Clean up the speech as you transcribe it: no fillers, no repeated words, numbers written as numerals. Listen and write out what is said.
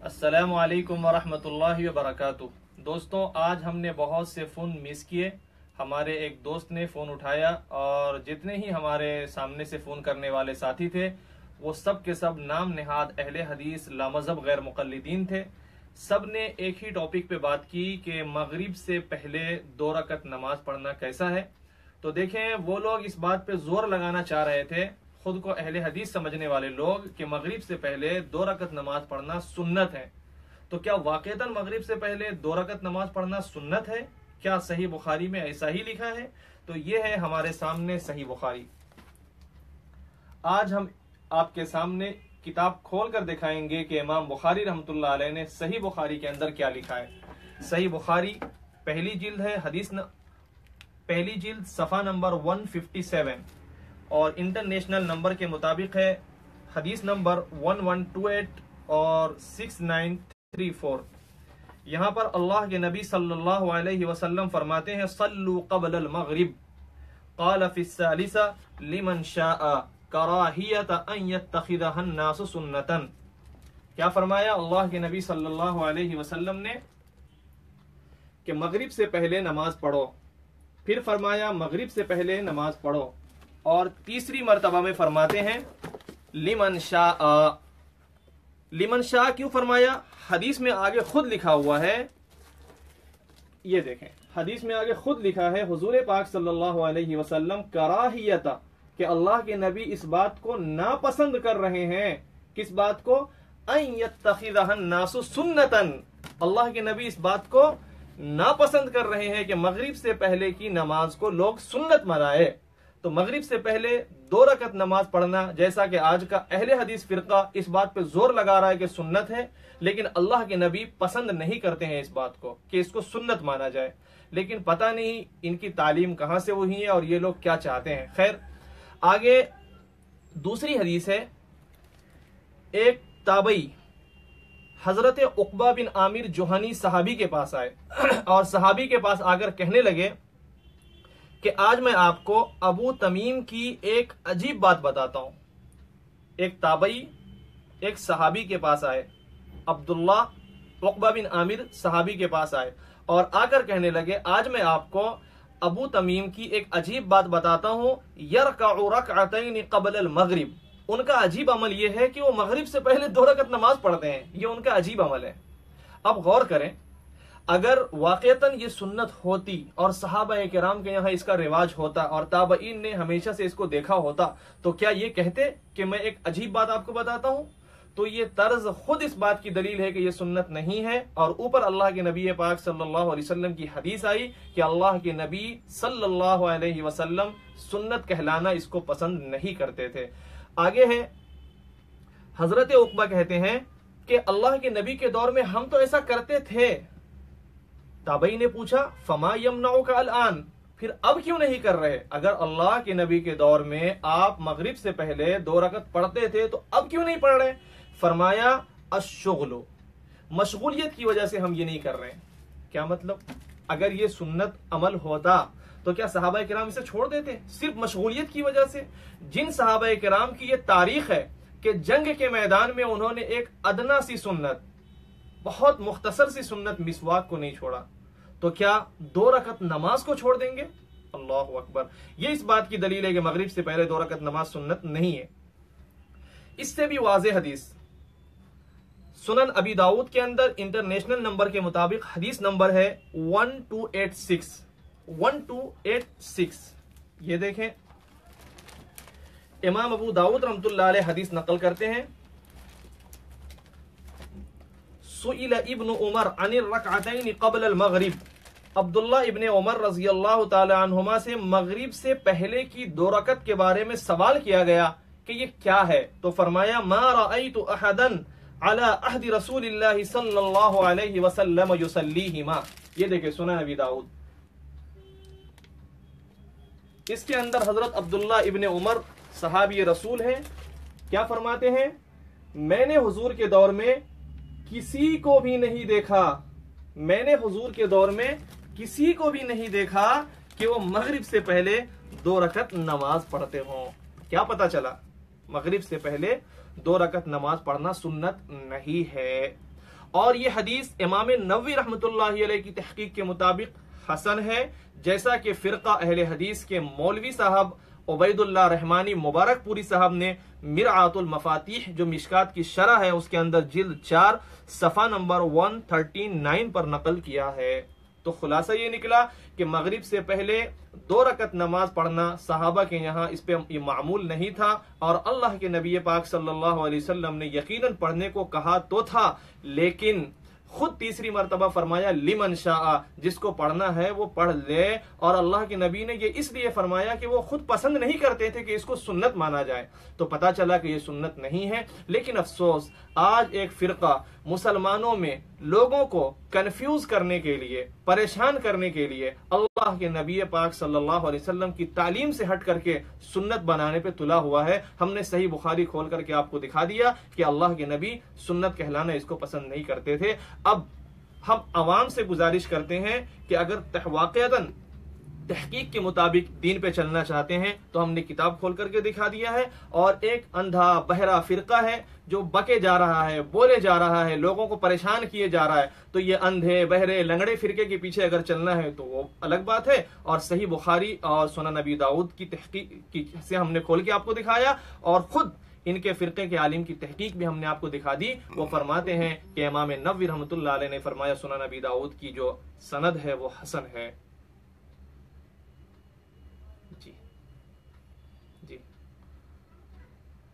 السلام علیکم ورحمۃ اللہ وبرکاتہ۔ دوستوں، آج ہم نے بہت سے فون مس کیے۔ ہمارے ایک دوست نے فون اٹھایا اور جتنے ہی ہمارے سامنے سے فون کرنے والے ساتھی تھے وہ سب کے سب نام نہاد اہل حدیث لامذہب غیر مقلدین تھے۔ سب نے ایک ہی ٹاپک پہ بات کی کہ مغرب سے پہلے 2 رکعت نماز پڑھنا کیسا ہے۔ تو دیکھیں، وہ لوگ اس بات پہ زور لگانا چاہ رہے تھے، خود کو اہل حدیث سمجھنے والے لوگ، کہ مغرب سے پہلے 2 رکعت نماز پڑھنا سنت ہے۔ تو کیا واقعتاً مغرب سے پہلے 2 رکعت نماز پڑھنا سنت ہے؟ کیا صحیح بخاری میں ایسا ہی لکھا ہے؟ تو یہ ہے ہمارے سامنے صحیح بخاری۔ آج ہم آپ کے سامنے کتاب کھول کر دکھائیں گے کہ امام بخاری رحمۃ اللہ علیہ نے صحیح بخاری کے اندر کیا لکھا ہے۔ صحیح بخاری پہلی جلد ہے، پہلی جلد صفحہ نمبر 157 اور انٹرنیشنل نمبر کے مطابق ہے حدیث نمبر 1128 اور 6934۔ یہاں پر اللہ کے نبی صلی اللہ علیہ وسلم فرماتے ہیں صلوا قبل المغرب قال فی الثالثہ لمن شاء کراہیت ان یتخذها الناس سنتا۔ کیا فرمایا اللہ کے نبی صلی اللہ علیہ وسلم نے کہ مغرب سے پہلے نماز پڑھو، پھر فرمایا مغرب سے پہلے نماز پڑھو، اور تیسری مرتبہ میں فرماتے ہیں لمن شاء۔ لمن شاء کیوں فرمایا؟ حدیث میں آگے خود لکھا ہوا ہے، یہ دیکھیں حدیث میں آگے خود لکھا ہے حضور پاک صلی اللہ علیہ وسلم کراہیت، کہ اللہ کے نبی اس بات کو ناپسند کر رہے ہیں۔ کس بات کو؟ ان یتخذها الناس سنتا۔ اللہ کے نبی اس بات کو ناپسند کر رہے ہیں کہ مغرب سے پہلے کی نماز کو لوگ سنت منائے۔ تو مغرب سے پہلے 2 رکعت نماز پڑھنا، جیسا کہ آج کا اہل حدیث فرقہ اس بات پہ زور لگا رہا ہے کہ سنت ہے، لیکن اللہ کے نبی پسند نہیں کرتے ہیں اس بات کو کہ اس کو سنت مانا جائے۔ لیکن پتہ نہیں ان کی تعلیم کہاں سے ہوئی ہے اور یہ لوگ کیا چاہتے ہیں۔ خیر، آگے دوسری حدیث ہے، ایک تابعی حضرت عقبہ بن عامر جوہنی صحابی کے پاس آئے اور صحابی کے پاس آ کر کہنے لگے کہ آج میں آپ کو ابو تمیم کی ایک عجیب بات بتاتا ہوں۔ ایک تابعی ایک صحابی کے پاس آئے، عبداللہ عقبہ بن عامر صحابی کے پاس آئے اور آ کر کہنے لگے آج میں آپ کو ابو تمیم کی ایک عجیب بات بتاتا ہوں، یرکع رکعتین قبل المغرب۔ ان کا عجیب عمل یہ ہے کہ وہ مغرب سے پہلے 2 رکعت نماز پڑھتے ہیں، یہ ان کا عجیب عمل ہے۔ اب غور کریں، اگر واقعتاً یہ سنت ہوتی اور صحابہ کرام کے یہاں اس کا رواج ہوتا اور تابعین نے ہمیشہ سے اس کو دیکھا ہوتا تو کیا یہ کہتے کہ میں ایک عجیب بات آپ کو بتاتا ہوں؟ تو یہ طرز خود اس بات کی دلیل ہے کہ یہ سنت نہیں ہے، اور اوپر اللہ کے نبی پاک صلی اللہ علیہ وسلم کی حدیث آئی کہ اللہ کے نبی صلی اللہ علیہ وسلم سنت کہلانا اس کو پسند نہیں کرتے تھے۔ آگے ہے، حضرت عقبہ کہتے ہیں کہ اللہ کے نبی کے دور میں ہم تو ایسا کرتے تھے۔ تابعی نے پوچھا فما یمنعک الان، پھر اب کیوں نہیں کر رہے؟ اگر اللہ کے نبی کے دور میں آپ مغرب سے پہلے 2 رکعت پڑھتے تھے تو اب کیوں نہیں پڑھ رہے؟ فرمایا الشغل، مشغولیت کی وجہ سے ہم یہ نہیں کر رہے۔ کیا مطلب؟ اگر یہ سنت عمل ہوتا تو کیا صحابہ کرام اسے چھوڑ دیتے؟ صرف مشغولیت کی وجہ سے؟ جن صحابہ کرام کی یہ تاریخ ہے کہ جنگ کے میدان میں انہوں نے ایک ادنا سی سنت، بہت مختصر سی سنت مسواک کو نہیں چھوڑا، تو کیا 2 رکعت نماز کو چھوڑ دیں گے؟ اللہ اکبر۔ یہ اس بات کی دلیل ہے کہ مغرب سے پہلے 2 رکعت نماز سنت نہیں ہے۔ اس سے بھی واضح حدیث سنن ابی داؤد کے اندر انٹرنیشنل نمبر کے مطابق حدیث نمبر ہے 1286۔ یہ دیکھیں، امام ابو داؤد رحمۃ اللہ علیہ حدیث نقل کرتے ہیں، سئل ابن عمر عن الرکعتین قبل المغرب۔ عبداللہ ابن عمر رضی اللہ تعالی عنہما سے مغرب سے پہلے کی 2 رکعت کے بارے میں سوال کیا گیا کہ یہ کیا ہے، تو فرمایا ما رأیت احدا علی عہد رسول اللہ صلی اللہ علیہ وسلم یصلیہما۔ یہ دیکھیں سنن ابی داؤد، اس کے اندر حضرت عبداللہ ابن عمر صحابی رسول ہیں، کیا فرماتے ہیں؟ میں نے حضور کے دور میں کسی کو بھی نہیں دیکھا، میں نے حضور کے دور میں کسی کو بھی نہیں دیکھا کہ وہ مغرب سے پہلے 2 رکعت نماز پڑھتے ہوں۔ کیا پتا چلا؟ مغرب سے پہلے 2 رکعت نماز پڑھنا سنت نہیں ہے۔ اور یہ حدیث امام نووی رحمۃ اللہ علیہ کی تحقیق کے مطابق حسن ہے، جیسا کہ فرقہ اہل حدیث کے مولوی صاحب عبید اللہ رحمانی مبارک پوری صاحب نے مرآت المفاتیح جو مشکات کی شرح ہے اس کے اندر جلد 4 صفحہ نمبر 139 پر نقل کیا ہے۔ تو خلاصہ یہ نکلا کہ مغرب سے پہلے 2 رکعت نماز پڑھنا صحابہ کے یہاں اس پہ یہ معمول نہیں تھا، اور اللہ کے نبی پاک صلی اللہ علیہ وسلم نے یقیناً پڑھنے کو کہا تو تھا، لیکن خود تیسری مرتبہ فرمایا لمن شاء، جس کو پڑھنا ہے وہ پڑھ لے، اور اللہ کے نبی نے یہ اس لیے فرمایا کہ وہ خود پسند نہیں کرتے تھے کہ اس کو سنت مانا جائے، تو پتا چلا کہ یہ سنت نہیں ہے۔ لیکن افسوس آج ایک فرقہ مسلمانوں میں لوگوں کو کنفیوز کرنے کے لیے، پریشان کرنے کے لیے اللہ کے نبی پاک صلی اللہ علیہ وسلم کی تعلیم سے ہٹ کر کے سنت بنانے پہ تلا ہوا ہے۔ ہم نے صحیح بخاری کھول کر کے آپ کو دکھا دیا کہ اللہ کے نبی سنت کہلانا اس کو پسند نہیں کرتے تھے۔ اب ہم عوام سے گزارش کرتے ہیں کہ اگر واقعتاً تحقیق کے مطابق دین پہ چلنا چاہتے ہیں تو ہم نے کتاب کھول کر کے دکھا دیا ہے، اور ایک اندھا بہرا فرقہ ہے جو بکے جا رہا ہے، بولے جا رہا ہے، لوگوں کو پریشان کیے جا رہا ہے، تو یہ اندھے بہرے لنگڑے فرقے کے پیچھے اگر چلنا ہے تو وہ الگ بات ہے۔ اور صحیح بخاری اور سنن نبی داؤد کی تحقیق سے ہم نے کھول کے آپ کو دکھایا، اور خود ان کے فرقے کے عالم کی تحقیق بھی ہم نے آپ کو دکھا دی۔ وہ فرماتے ہیں کہ امام نووی رحمۃ اللہ علیہ نے فرمایا سنن نبی داؤد کی جو سند ہے وہ حسن ہے۔